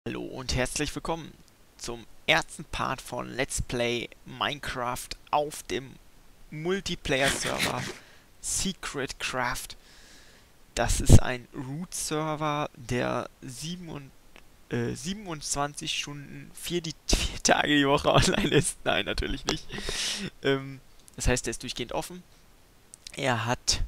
Hallo und herzlich willkommen zum ersten Part von Let's Play Minecraft auf dem Multiplayer-Server Secret Craft. Das ist ein Root-Server, der 27 Stunden, 4 Tage die Woche online ist. Nein, natürlich nicht. Das heißt, er ist durchgehend offen. Er hat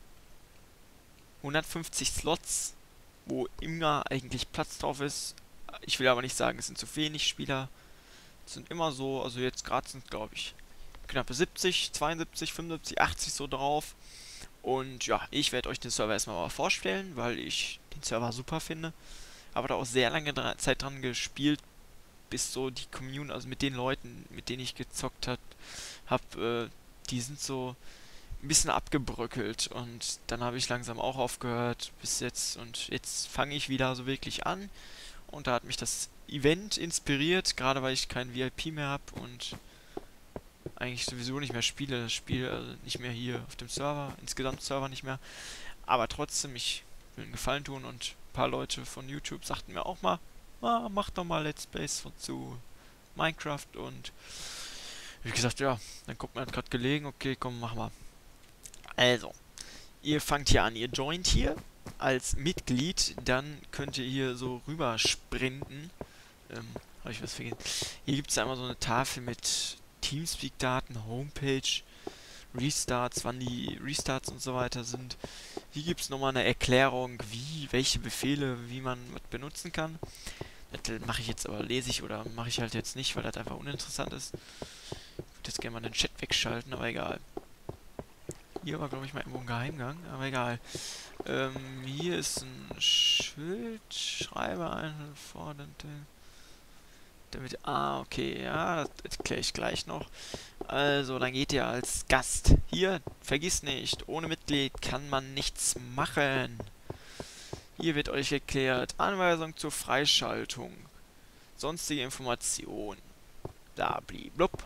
150 Slots, wo immer eigentlich Platz drauf ist. Ich will aber nicht sagen, es sind zu wenig Spieler. Es sind immer so, also jetzt gerade sind glaube ich knappe 70, 72, 75, 80 so drauf. Und ja, ich werde euch den Server erstmal mal vorstellen, weil ich den Server super finde. Aber da auch sehr lange Zeit dran gespielt, bis so die Community, also mit den Leuten, mit denen ich gezockt habe, die sind so ein bisschen abgebröckelt. Und dann habe ich langsam auch aufgehört bis jetzt. Und jetzt fange ich wieder so wirklich an. Und da hat mich das Event inspiriert, gerade weil ich kein VIP mehr habe und eigentlich sowieso nicht mehr spiele. Das Spiel nicht mehr hier auf dem Server, insgesamt Server nicht mehr. Aber trotzdem, ich will einen Gefallen tun und ein paar Leute von YouTube sagten mir auch mal, mach doch mal Let's Plays zu Minecraft. Und wie gesagt, ja, dann guckt man, hat gerade gelegen, okay, komm, mach mal. Also, ihr fangt hier an, ihr joint hier als Mitglied, dann könnt ihr hier so rüber sprinten. Habe ich was vergessen? Hier gibt es einmal so eine Tafel mit Teamspeak-Daten, Homepage, Restarts, wann die Restarts und so weiter sind. Hier gibt es nochmal eine Erklärung, welche Befehle, wie man was benutzen kann. Das mache ich jetzt aber, lese ich oder mache ich halt jetzt nicht, weil das einfach uninteressant ist. Ich würde jetzt gerne mal den Chat wegschalten, aber egal. Hier war, glaube ich, mal irgendwo ein Geheimgang, aber egal. Hier ist ein Schild. Schreibe einfordernde. Damit. Okay, ja, das erkläre ich gleich noch. Also, dann geht ihr als Gast. Hier, vergiss nicht, ohne Mitglied kann man nichts machen. Hier wird euch erklärt, Anweisung zur Freischaltung. Sonstige Informationen. Da blub.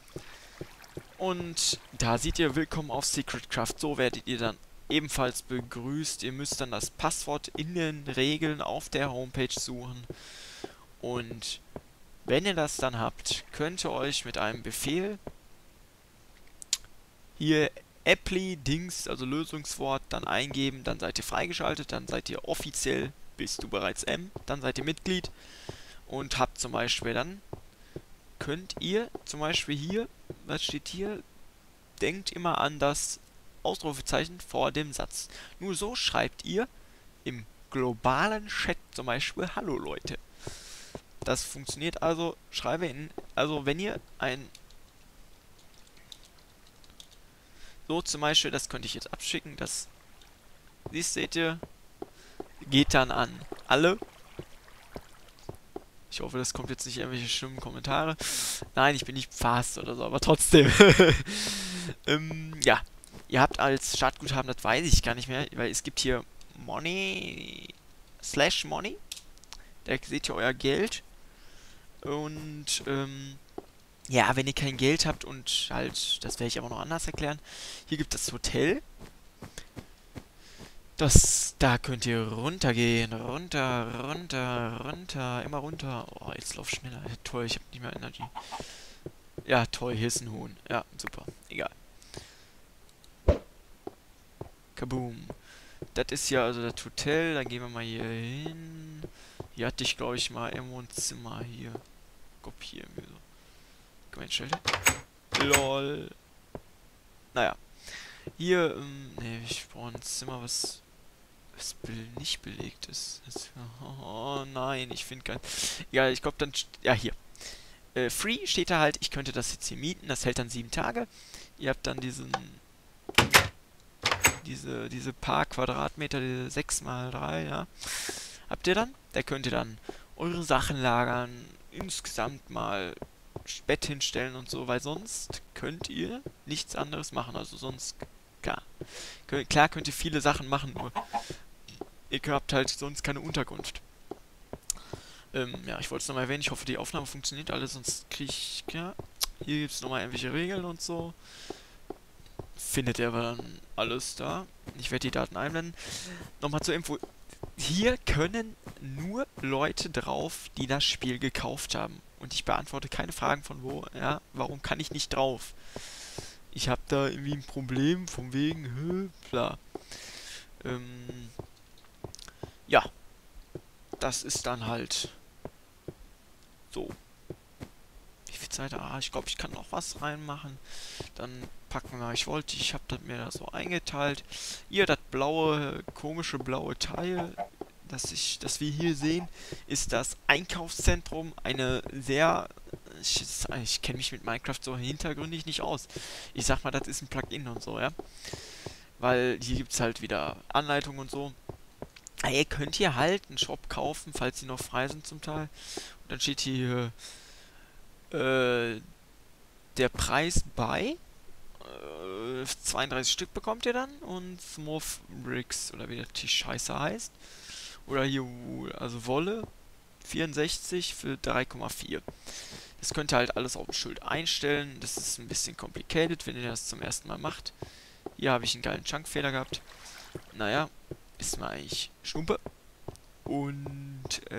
Und da seht ihr, willkommen auf Secret Craft. So werdet ihr dann ebenfalls begrüßt. Ihr müsst dann das Passwort in den Regeln auf der Homepage suchen. Und wenn ihr das dann habt, könnt ihr euch mit einem Befehl hier Apply Dings, also Lösungswort, dann eingeben. Dann seid ihr freigeschaltet. Dann seid ihr offiziell, bist du bereits M. Dann seid ihr Mitglied. Und habt zum Beispiel dann, könnt ihr zum Beispiel hier, was steht hier? Denkt immer an das Ausrufezeichen vor dem Satz. Nur so schreibt ihr im globalen Chat zum Beispiel Hallo Leute. Das funktioniert also, schreibe in, also wenn ihr ein, so zum Beispiel, das könnte ich jetzt abschicken, das, seht ihr, geht dann an alle. Ich hoffe, das kommt jetzt nicht irgendwelche schlimmen Kommentare. Nein, ich bin nicht fast oder so, aber trotzdem. Ja, ihr habt als Startguthaben, das weiß ich gar nicht mehr, weil es gibt hier Money, /Money. Da seht ihr euer Geld. Und, ja, wenn ihr kein Geld habt und halt, das werde ich aber noch anders erklären. Hier gibt es das Hotel. Da könnt ihr runtergehen. Runter. Immer runter. Oh, jetzt lauf schneller. Toll, ich habe nicht mehr Energy. Ja, toll, hier ist ein Huhn. Ja, super. Egal. Kaboom. Das ist ja also das Hotel. Dann gehen wir mal hier hin. Hier hatte ich, glaube ich, mal irgendwo ein Zimmer hier. Kopieren wir so. Komm, jetzt Schild. LOL. Naja. Hier, ne, ich brauche ein Zimmer, was nicht belegt ist. Oh nein, ich finde kein. Ja, ich glaube dann. Ja, hier. Free steht da halt, ich könnte das jetzt hier mieten, das hält dann 7 Tage. Ihr habt dann diese paar Quadratmeter, diese 6 mal 3, ja. Habt ihr dann? Da könnt ihr dann eure Sachen lagern, insgesamt mal Bett hinstellen und so, weil sonst könnt ihr nichts anderes machen. Also sonst, klar könnt ihr viele Sachen machen, nur ihr habt halt sonst keine Unterkunft. Ja, ich wollte es nochmal erwähnen, ich hoffe die Aufnahme funktioniert alles, sonst kriege ich, ja, hier gibt es nochmal irgendwelche Regeln und so. Findet ihr aber dann alles da. Ich werde die Daten einblenden. Nochmal zur Info. Hier können nur Leute drauf, die das Spiel gekauft haben. Und ich beantworte keine Fragen von wo, ja, warum kann ich nicht drauf? Ich habe da irgendwie ein Problem, von wegen, bla. Ähm, ja, das ist dann halt so. Wie viel Zeit? Ah, ich glaube, ich kann noch was reinmachen. Dann packen wir, ich habe mir das so eingeteilt. Hier, das blaue, komische blaue Teil, das wir hier sehen, ist das Einkaufszentrum. Eine sehr, ich kenne mich mit Minecraft so hintergründig nicht aus. Ich sag mal, das ist ein Plugin und so, ja. Weil hier gibt es halt wieder Anleitungen und so. Ihr könnt hier halt einen Shop kaufen, falls sie noch frei sind zum Teil. Und dann steht hier äh, der Preis bei 32 Stück bekommt ihr dann und Smurf Bricks oder wie die Scheiße heißt. Oder hier, also Wolle 64 für 3,4. Das könnt ihr halt alles auf dem Schild einstellen. Das ist ein bisschen complicated, wenn ihr das zum ersten Mal macht. Hier habe ich einen geilen Chunkfehler gehabt. Naja, ist mir eigentlich Schnuppe. Und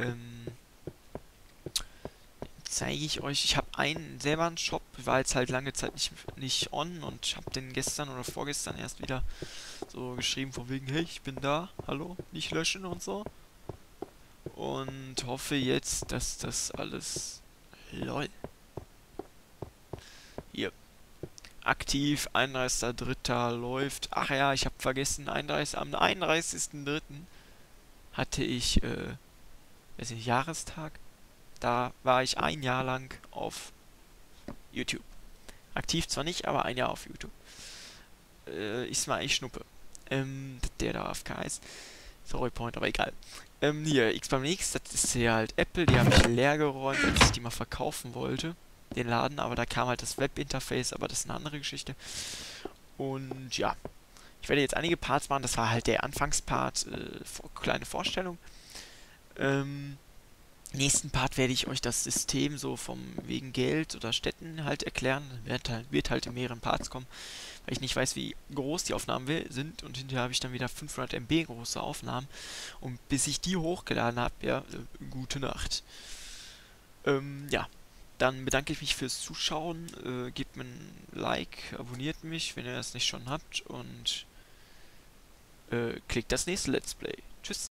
zeige ich euch. Ich habe selber einen Shop, war jetzt halt lange Zeit nicht on und habe den gestern oder vorgestern erst wieder so geschrieben von wegen, hey, ich bin da, hallo, nicht löschen und so. Und hoffe jetzt, dass das alles, lol, hier, aktiv, 31.03. läuft. Ach ja, ich habe vergessen, am 31.03. hatte ich, weiß nicht, Jahrestag. Da war ich ein Jahr lang auf YouTube. Aktiv zwar nicht, aber ein Jahr auf YouTube. Ist mal echt Schnuppe. Der da AFK ist. Sorry, Point, aber egal. Hier, X beim X, das ist hier halt Apple, die habe ich leer geräumt, als ich die mal verkaufen wollte. Den Laden, aber da kam halt das Webinterface, aber das ist eine andere Geschichte. Und ja, ich werde jetzt einige Parts machen, das war halt der Anfangspart, kleine Vorstellung. Nächsten Part werde ich euch das System so vom wegen Geld oder Städten halt erklären. Wird halt in mehreren Parts kommen, weil ich nicht weiß, wie groß die Aufnahmen sind. Und hinterher habe ich dann wieder 500 MB große Aufnahmen. Und bis ich die hochgeladen habe, ja, gute Nacht. Ja, dann bedanke ich mich fürs Zuschauen. Gebt mir ein Like, abonniert mich, wenn ihr das nicht schon habt. Und klickt das nächste Let's Play. Tschüss.